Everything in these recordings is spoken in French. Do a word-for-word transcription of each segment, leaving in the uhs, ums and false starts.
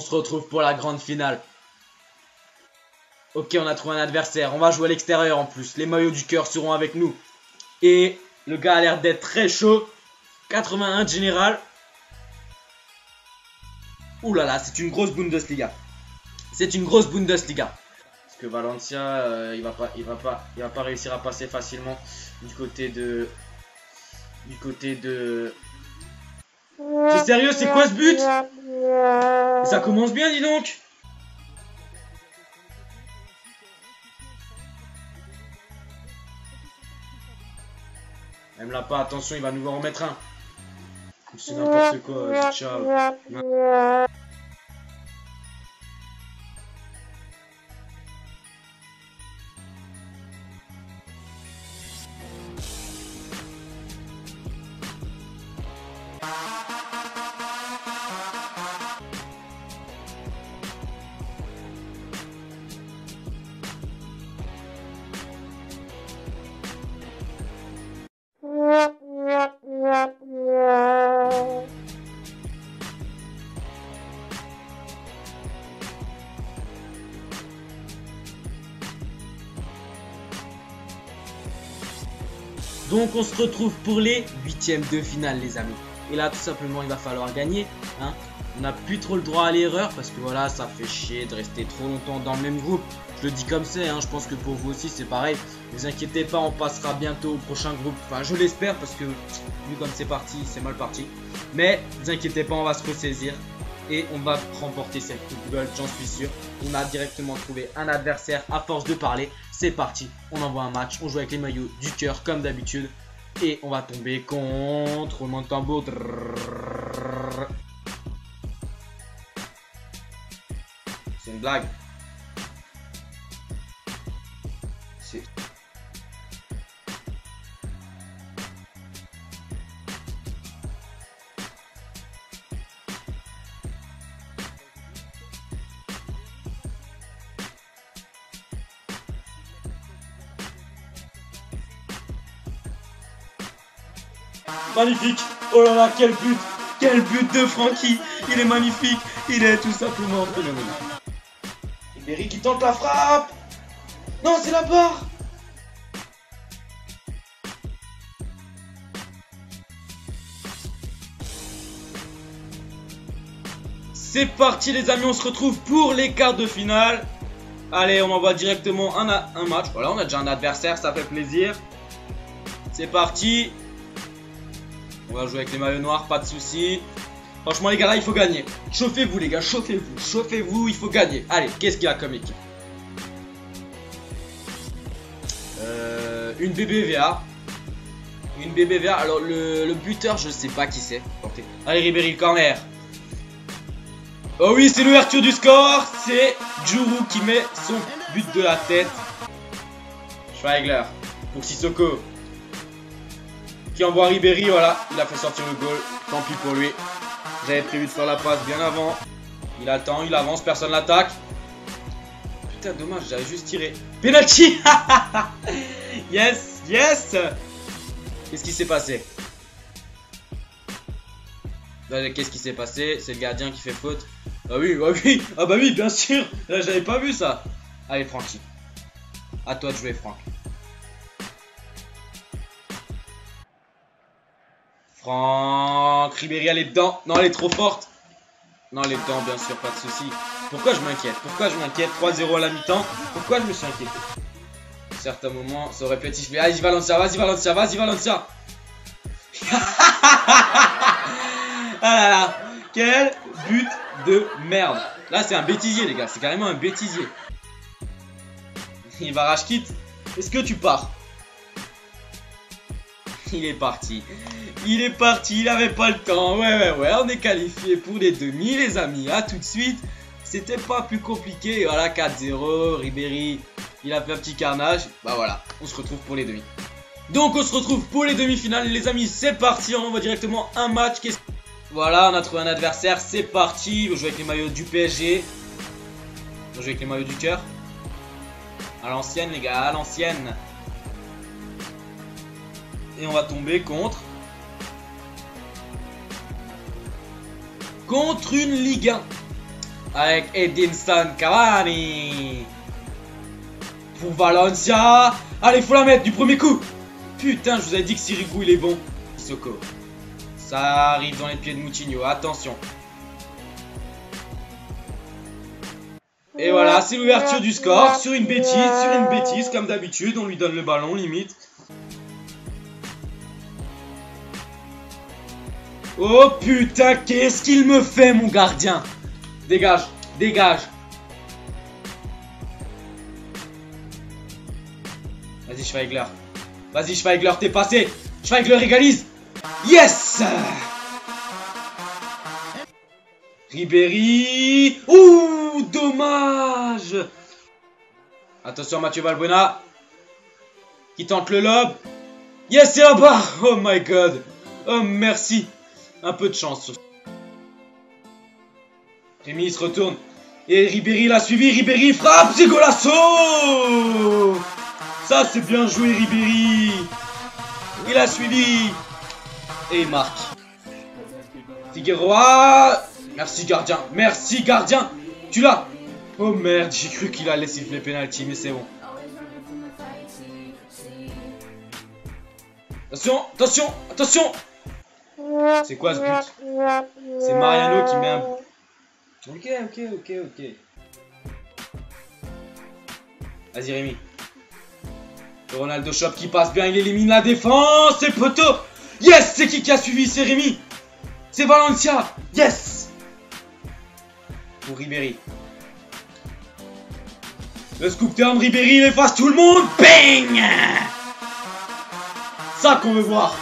se retrouve pour la grande finale. Ok, on a trouvé un adversaire. On va jouer à l'extérieur en plus. Les maillots du cœur seront avec nous. Et le gars a l'air d'être très chaud. quatre-vingt-un de général. Ouh là là, c'est une grosse Bundesliga. C'est une grosse Bundesliga. Parce que Valencia, euh, il va pas, il va pas, il va pas réussir à passer facilement du côté de, du côté de. C'est sérieux, c'est quoi ce but? Et ça commence bien, dis donc. Même là pas, attention, il va nous en remettre un. C'est n'importe quoi, ciao. Donc on se retrouve pour les huitièmes de finale les amis. Et là tout simplement il va falloir gagner. Hein. On n'a plus trop le droit à l'erreur parce que voilà ça fait chier de rester trop longtemps dans le même groupe. Je le dis comme c'est, hein. Je pense que pour vous aussi c'est pareil. Ne vous inquiétez pas, on passera bientôt au prochain groupe. Enfin je l'espère parce que vu comme c'est parti, c'est mal parti. Mais ne vous inquiétez pas, on va se ressaisir. Et on va remporter cette coupe Gold, j'en suis sûr. On a directement trouvé un adversaire à force de parler. C'est parti, on envoie un match. On joue avec les maillots du cœur comme d'habitude. Et on va tomber contre roulement de tambour. C'est une blague. C'est... Magnifique. Oh là là, quel but. Quel but de Francky. Il est magnifique. Il est tout simplement phénoménal. Ribéry qui tente la frappe. Non, c'est la barre. C'est parti les amis, on se retrouve pour les quarts de finale. Allez, on envoie directement un, un match. Voilà, on a déjà un adversaire, ça fait plaisir. C'est parti. On va jouer avec les maillots noirs, pas de soucis. Franchement les gars là il faut gagner. Chauffez-vous les gars, chauffez-vous. Chauffez-vous, il faut gagner. Allez, qu'est-ce qu'il y a comme équipe? euh, Une B B V A. Une B B V A. Alors le, le buteur je sais pas qui c'est. Allez Ribéry, corner. Oh oui, c'est l'ouverture du score. C'est Djourou qui met son but de la tête. Schweigler pour Sissoko. Qui envoie Ribéry, voilà, il a fait sortir le goal. Tant pis pour lui. J'avais prévu de faire la passe bien avant. Il attend, il avance, personne l'attaque. Putain, dommage, j'avais juste tiré. Penalty. Yes, yes. Qu'est-ce qui s'est passé? Qu'est-ce qui s'est passé? C'est le gardien qui fait faute. Ah oui, ah oui, ah bah oui, bien sûr. J'avais pas vu ça. Allez, Francky. À toi de jouer, Franck. Franck, Ribéry, elle est dedans. Non, elle est trop forte. Non, elle est dedans, bien sûr, pas de souci. Pourquoi je m'inquiète? Pourquoi je m'inquiète? trois zéro à la mi-temps. Pourquoi je me suis inquiété? À certains moments, ça aurait pu être sifflé. Vas-y, Valencia, vas-y, Valencia, vas-y, Valencia. Ah là là, quel but de merde. Là, c'est un bêtisier, les gars. C'est carrément un bêtisier. Il va rage kit. Est-ce que tu pars? Il est parti. Il est parti, il avait pas le temps. Ouais, ouais, ouais, on est qualifié pour les demi, les amis. À tout de suite. C'était pas plus compliqué. Voilà, quatre zéro. Ribéry, il a fait un petit carnage. Bah voilà, on se retrouve pour les demi. Donc, on se retrouve pour les demi-finales, les amis. C'est parti, on envoie directement un match. Voilà, on a trouvé un adversaire. C'est parti. On va jouer avec les maillots du P S G. On va jouer avec les maillots du cœur. À l'ancienne, les gars, à l'ancienne. Et on va tomber contre Contre une Ligue un. avec Edinson Cavani. Pour Valencia. Allez, faut la mettre du premier coup. Putain, je vous avais dit que Sirigu il est bon. Sissoko. Ça arrive dans les pieds de Moutinho. Attention. Et voilà, c'est l'ouverture du score. Sur une bêtise, sur une bêtise. Comme d'habitude, on lui donne le ballon, limite. Oh putain, qu'est-ce qu'il me fait, mon gardien? Dégage, dégage. Vas-y, Schweigler. Vas-y, Schweigler, t'es passé. Schweigler égalise. Yes! Ribéry. Ouh, dommage. Attention, Mathieu Valbuena. Qui tente le lob. Yes, c'est là-bas. Oh my god. Oh, merci. Un peu de chance. Rémi se retourne. Et Ribéry l'a suivi. Ribéry frappe. C'est golasso. Ça, c'est bien joué, Ribéry. Il a suivi. Et il marque. Figueroa. Merci, gardien. Merci, gardien. Tu l'as. Oh merde, j'ai cru qu'il allait siffler penalty, mais c'est bon. Attention, attention, attention. C'est quoi ce but? C'est Mariano qui met un... Ok, ok, ok, ok. Vas-y, Rémi. Le Ronaldo Shop qui passe bien, il élimine la défense. C'est poteau. Yes, c'est qui qui a suivi? C'est Rémi. C'est Valencia. Yes. Pour Ribéry. Le scoop turn, Ribéry, il efface tout le monde. Bang. Ça qu'on veut voir.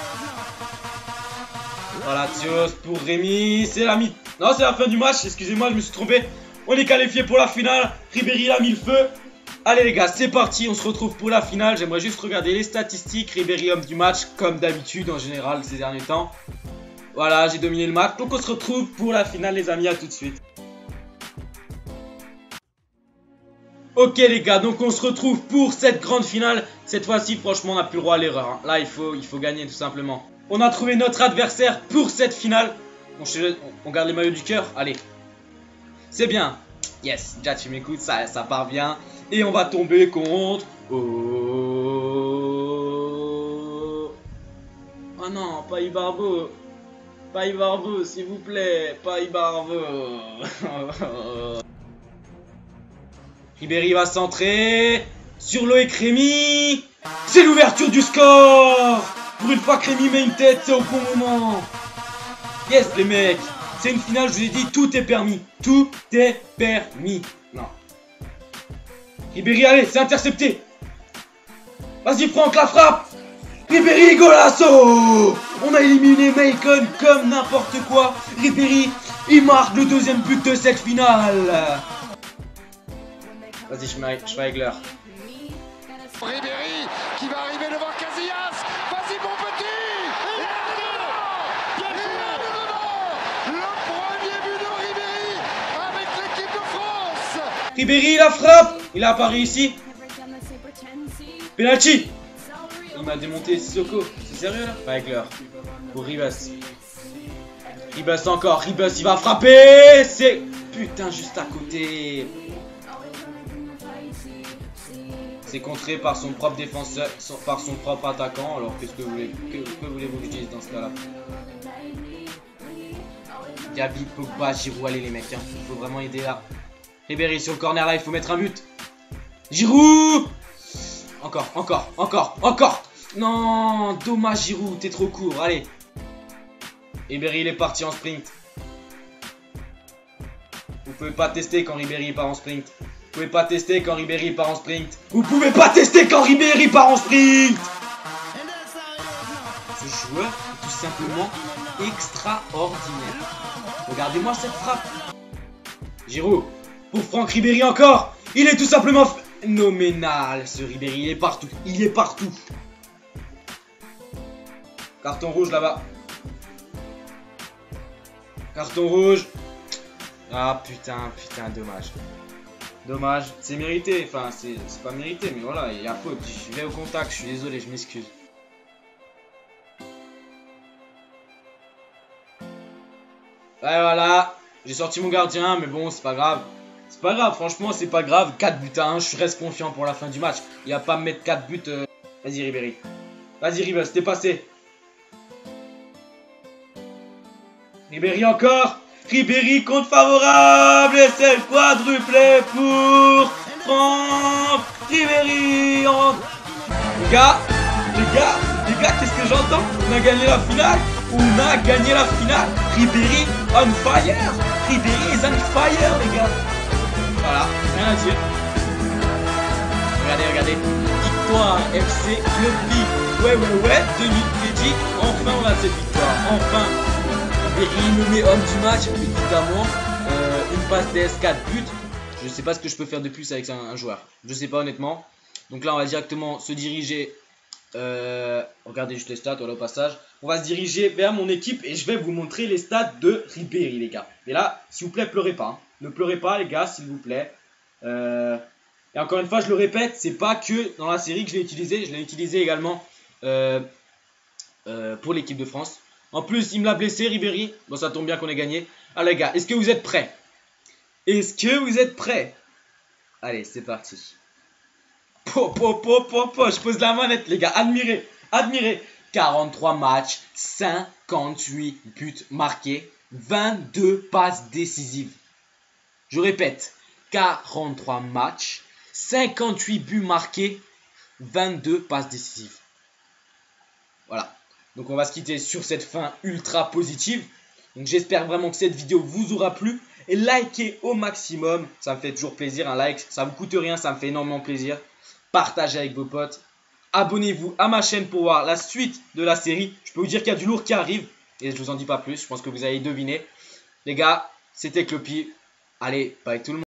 Voilà, Tios pour Rémi. C'est la mi... Non, c'est la fin du match. Excusez-moi, je me suis trompé. On est qualifié pour la finale. Ribéry a mis le feu. Allez les gars, c'est parti. On se retrouve pour la finale. J'aimerais juste regarder les statistiques. Ribéry homme du match, comme d'habitude en général ces derniers temps. Voilà, j'ai dominé le match. Donc on se retrouve pour la finale les amis. À tout de suite. Ok les gars, donc on se retrouve pour cette grande finale. Cette fois-ci, franchement, on n'a plus le droit à l'erreur. Hein. Là, il faut, il faut gagner tout simplement. On a trouvé notre adversaire pour cette finale. On, on garde les maillots du cœur. Allez. C'est bien. Yes, déjà tu m'écoutes, ça, ça part bien. Et on va tomber contre... Oh, oh non, pas Ibarbo. Pas Ibarbo, s'il vous plaît. Pas Ibarbo. Ribéry va centrer. Sur Loïc Rémi. C'est l'ouverture du score. Pour une fois que Rémi met une tête, c'est au bon moment. Yes les mecs. C'est une finale, je vous ai dit, tout est permis. Tout est permis. Non. Ribéry, allez, c'est intercepté. Vas-y Franck, la frappe. Ribéry, golasso. On a éliminé Macon comme n'importe quoi. Ribéry, il marque le deuxième but de cette finale. Vas-y Schweigler. Ribéry qui va arriver devant Casillas. Vas-y mon petit. Il est dedans. Il est dedans. Le premier but de Ribéry avec l'équipe de France. Ribéry la frappe. Il a apparu ici. Penalty. Il m'a démonté Sissoko. C'est sérieux là? Schweigler. Pour Ribas. Ribas encore. Ribas il va frapper. C'est... Putain juste à côté. C'est contré par son propre défenseur, par son propre attaquant. Alors qu'est-ce que vous voulez, que, que voulez-vous que je dise dans ce cas-là? Gabi, Pogba, Giroud, allez les mecs, hein. Il faut vraiment aider là. Ribéry sur le corner là, il faut mettre un but. Giroud. Encore, encore, encore, encore. Non, dommage Giroud, t'es trop court, allez. Ribéry il est parti en sprint. Vous pouvez pas tester quand Ribéry part en sprint. Vous pouvez pas tester quand Ribéry part en sprint. Vous pouvez pas tester quand Ribéry part en sprint. Ce joueur est tout simplement extraordinaire. Regardez-moi cette frappe. Giroud. Pour Franck Ribéry encore. Il est tout simplement phénoménal ce Ribéry. Il est partout. Il est partout. Carton rouge là-bas. Carton rouge. Ah putain, putain, dommage. Dommage, c'est mérité, enfin c'est pas mérité, mais voilà, il y a faute. Je vais au contact, je suis désolé, je m'excuse. Ouais, voilà, J'ai sorti mon gardien, mais bon, c'est pas grave. C'est pas grave, franchement, c'est pas grave. quatre buts à un, je reste confiant pour la fin du match. Il va pas me mettre quatre buts. Euh... Vas-y, Ribéry. Vas-y, Ribéry, c'était passé. Ribéry encore. Ribéry, compte favorable. Et c'est le quadruplé pour Franck Ribéry. On... Les gars, les gars, les gars, qu'est-ce que j'entends? On a gagné la finale. On a gagné la finale. Ribéry on fire. Ribéry is on fire, les gars. Voilà, rien à dire. Regardez, regardez. Victoire F C Club. Ouais, ouais, ouais. Denis Pédic. Enfin, on a cette victoire. Enfin. Ribéry nommé homme du match, évidemment. Euh, une passe D S, quatre buts. Je sais pas ce que je peux faire de plus avec un, un joueur. Je sais pas, honnêtement. Donc là, on va directement se diriger. Euh, regardez juste les stats, voilà au passage. On va se diriger vers mon équipe et je vais vous montrer les stats de Ribéry, les gars. Et là, s'il vous plaît, pleurez pas. Hein. Ne pleurez pas, les gars, s'il vous plaît. Euh, et encore une fois, je le répète, c'est pas que dans la série que je l'ai utilisé. Je l'ai utilisé également euh, euh, pour l'équipe de France. En plus, il me l'a blessé, Ribéry. Bon, ça tombe bien qu'on ait gagné. Ah, les gars, est-ce que vous êtes prêts? Est-ce que vous êtes prêts? Allez, c'est parti. Po, po, po, po, po. Je pose la manette, les gars. Admirez, admirez. quarante-trois matchs, cinquante-huit buts marqués, vingt-deux passes décisives. Je répète, quarante-trois matchs, cinquante-huit buts marqués, vingt-deux passes décisives. Voilà. Donc on va se quitter sur cette fin ultra positive. Donc j'espère vraiment que cette vidéo vous aura plu. Et likez au maximum. Ça me fait toujours plaisir, un like. Ça ne vous coûte rien, ça me fait énormément plaisir. Partagez avec vos potes. Abonnez-vous à ma chaîne pour voir la suite de la série. Je peux vous dire qu'il y a du lourd qui arrive. Et je vous en dis pas plus. Je pense que vous allez deviner. Les gars, c'était Cloppy. Allez, bye tout le monde.